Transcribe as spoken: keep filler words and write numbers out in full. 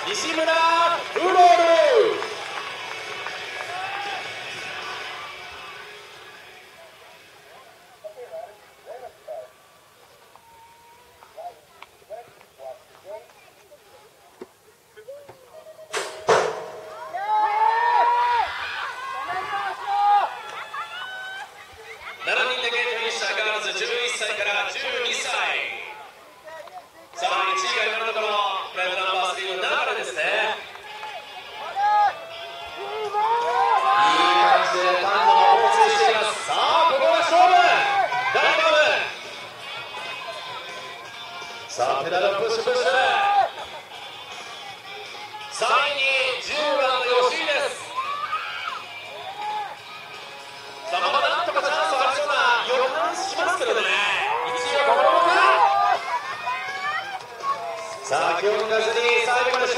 西村フロール。ななにんでゲートにしたガールズじゅういっさいからじゅうにさい。さあいちいが今のところプライムナンバースリーの流れですね。いい感じでタンゴも放水しています。さあここが勝負、大カム。さあペダルプッシュプッシュ。さんいにじゅうばんの吉井です。さあまだなんとかチャンスありそうな予感しますけどね。いちいはこのままか。さあ気を抜かずに最後まで